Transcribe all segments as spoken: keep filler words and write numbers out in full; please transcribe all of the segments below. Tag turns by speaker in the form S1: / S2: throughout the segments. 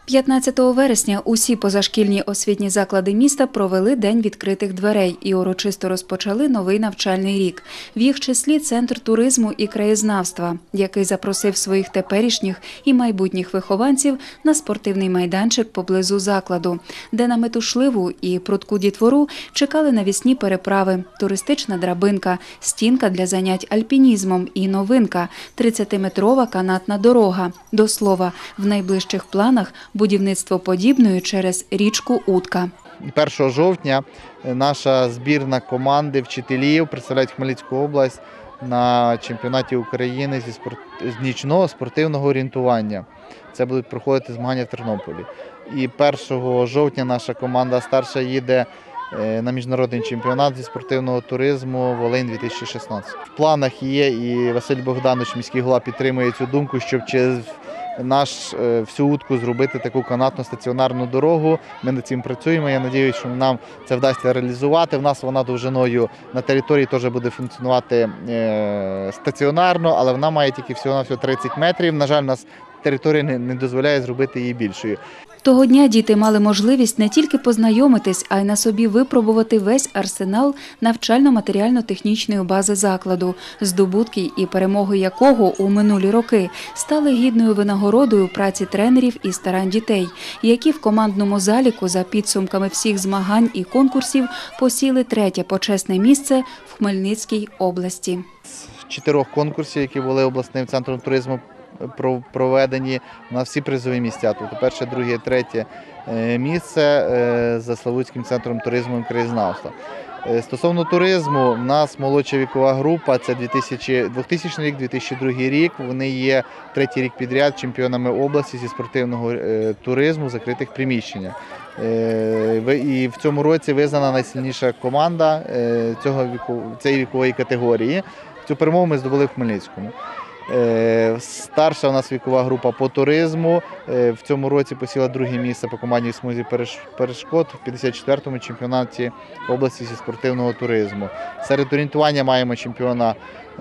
S1: п'ятнадцятого вересня усі позашкільні освітні заклади міста провели День відкритих дверей і урочисто розпочали новий навчальний рік. В їх числі Центр туризму і краєзнавства, який запросив своїх теперішніх і майбутніх вихованців на спортивний майданчик поблизу закладу, де на метушливу і прудку дітвору чекали навісні переправи, туристична драбинка, стінка для занять альпінізмом і новинка – тридцятиметрова канатна дорога. До слова, в найближчих планах – будівництво подібної через річку Утка.
S2: першого жовтня наша збірна команди вчителів представляють Хмельницьку область на чемпіонаті України зі спорт... з нічного спортивного орієнтування. Це будуть проходити змагання в Тернополі. І першого жовтня наша команда старша їде на міжнародний чемпіонат зі спортивного туризму Волинь дві тисячі шістнадцять. В планах є, і Василь Богданович, міський голова, підтримує цю думку, щоб через наш всю Утку зробити таку канатну стаціонарну дорогу. Ми над цим працюємо. Я сподіваюся, що нам це вдасться реалізувати. В нас вона довжиною на території теж буде функціонувати стаціонарно, але вона має тільки всього-навсього тридцять метрів. На жаль, у нас територія не дозволяє зробити її більшою.
S1: Того дня діти мали можливість не тільки познайомитись, а й на собі випробувати весь арсенал навчально-матеріально-технічної бази закладу, здобутки і перемоги якого у минулі роки стали гідною винагородою праці тренерів і старань дітей, які в командному заліку за підсумками всіх змагань і конкурсів посіли третє почесне місце в Хмельницькій області.
S2: З чотирьох конкурсів, які були обласним центром туризму проведені, у нас всі призові місця, тобто перше, друге, третє місце за Славутським центром туризму і краєзнавства. Стосовно туризму, у нас молодша вікова група, це двохтисячний рік, дві тисячі другий рік, вони є третій рік підряд чемпіонами області зі спортивного туризму в закритих приміщеннях. І в цьому році визнана найсильніша команда цього віку, цієї вікової категорії. Цю перемогу ми здобули в Хмельницькому. Старша у нас вікова група по туризму. В цьому році посіла друге місце по командній смузі перешкод в п'ятдесят четвертому чемпіонаті області зі спортивного туризму. Серед орієнтування маємо чемпіона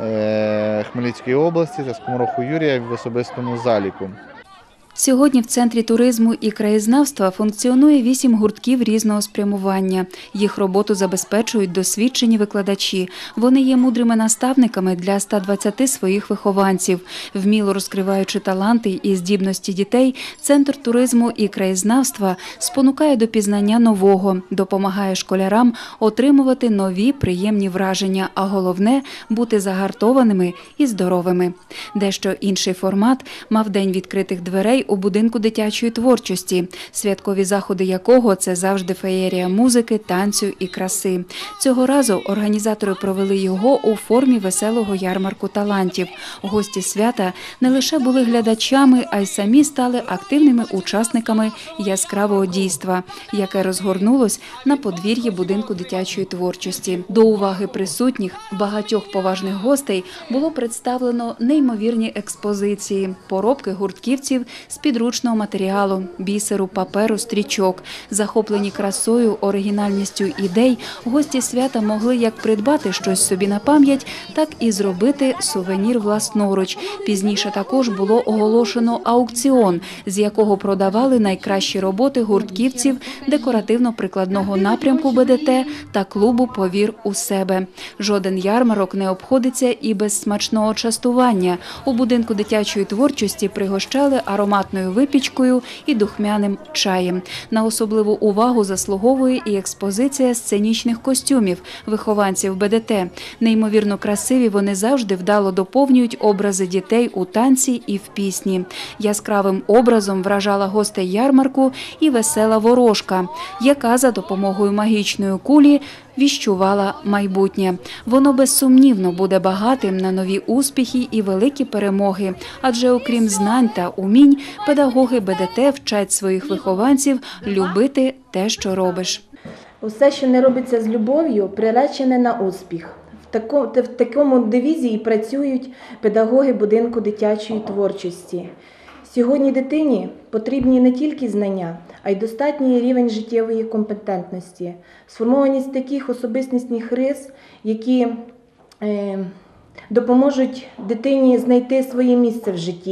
S2: Хмельницької області, це Скомороху Юрія в особистому заліку.
S1: Сьогодні в Центрі туризму і краєзнавства функціонує вісім гуртків різного спрямування. Їх роботу забезпечують досвідчені викладачі. Вони є мудрими наставниками для ста двадцяти своїх вихованців. Вміло розкриваючи таланти і здібності дітей, Центр туризму і краєзнавства спонукає до пізнання нового, допомагає школярам отримувати нові приємні враження, а головне – бути загартованими і здоровими. Дещо інший формат мав День відкритих дверей у будинку дитячої творчості, святкові заходи якого – це завжди феєрія музики, танцю і краси. Цього разу організатори провели його у формі веселого ярмарку талантів. Гості свята не лише були глядачами, а й самі стали активними учасниками яскравого дійства, яке розгорнулось на подвір'ї будинку дитячої творчості. До уваги присутніх багатьох поважних гостей було представлено неймовірні експозиції, поробки гуртківців з підручного матеріалу, бісеру, паперу, стрічок. Захоплені красою, оригінальністю ідей, гості свята могли як придбати щось собі на пам'ять, так і зробити сувенір власноруч. Пізніше також було оголошено аукціон, з якого продавали найкращі роботи гуртківців декоративно-прикладного напрямку Б Д Т та клубу «Повір у себе». Жоден ярмарок не обходиться і без смачного частування. У будинку дитячої творчості пригощали ароматною випічкою і духмяним чаєм. На особливу увагу заслуговує і експозиція сценічних костюмів вихованців Б Д Т. Неймовірно красиві вони завжди вдало доповнюють образи дітей у танці і в пісні. Яскравим образом вражала гостей ярмарку і весела ворожка, яка за допомогою магічної кулі віщувала майбутнє. Воно безсумнівно буде багатим на нові успіхи і великі перемоги, адже окрім знань та умінь, педагоги Б Д Т вчать своїх вихованців любити те, що робиш.
S3: Усе, що не робиться з любов'ю, приречене на успіх. В такому, в такому девізі і працюють педагоги будинку дитячої творчості. Сьогодні дитині потрібні не тільки знання, а й достатній рівень життєвої компетентності, сформованість таких особистісних рис, які е, допоможуть дитині знайти своє місце в житті.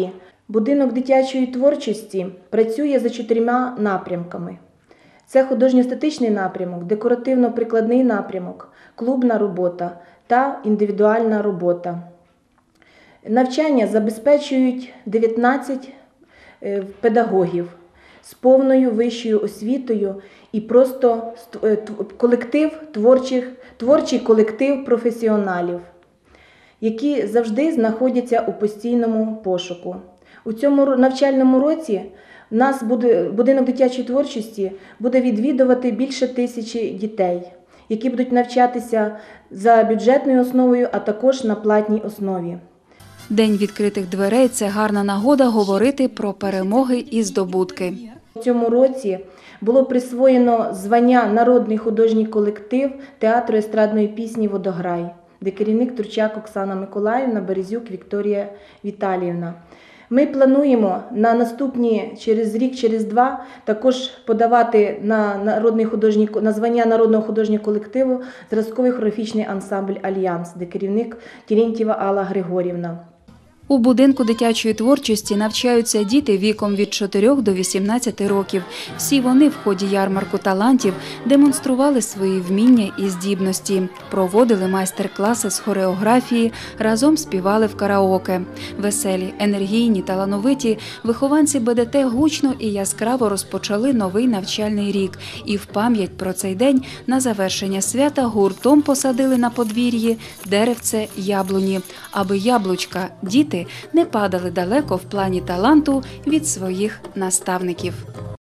S3: Будинок дитячої творчості працює за чотирма напрямками. Це художньо-естетичний напрямок, декоративно-прикладний напрямок, клубна робота та індивідуальна робота. Навчання забезпечують дев'ятнадцять педагогів з повною вищою освітою і просто колектив творчих, творчий колектив професіоналів, які завжди знаходяться у постійному пошуку. У цьому навчальному році нас буде, будинок дитячої творчості буде відвідувати більше тисячі дітей, які будуть навчатися за бюджетною основою, а також на платній основі.
S1: День відкритих дверей – це гарна нагода говорити про перемоги і здобутки.
S3: У цьому році було присвоєно звання «Народний художній колектив театру естрадної пісні «Водограй», де керівник Турчак Оксана Миколаївна, Березюк Вікторія Віталіївна. Ми плануємо на наступні, через рік, через два, також подавати на, народний художній, на звання народного художнього колективу зразковий хореографічний ансамбль «Альянс», де керівник Терентьєва Алла Григорівна.
S1: У будинку дитячої творчості навчаються діти віком від чотирьох до вісімнадцяти років. Всі вони в ході ярмарку талантів демонстрували свої вміння і здібності, проводили майстер-класи з хореографії, разом співали в караоке. Веселі, енергійні, талановиті вихованці Бе Де Те гучно і яскраво розпочали новий навчальний рік. І в пам'ять про цей день на завершення свята гуртом посадили на подвір'ї деревце яблуні, аби яблучка, діти, не падали далеко в плані таланту від своїх наставників.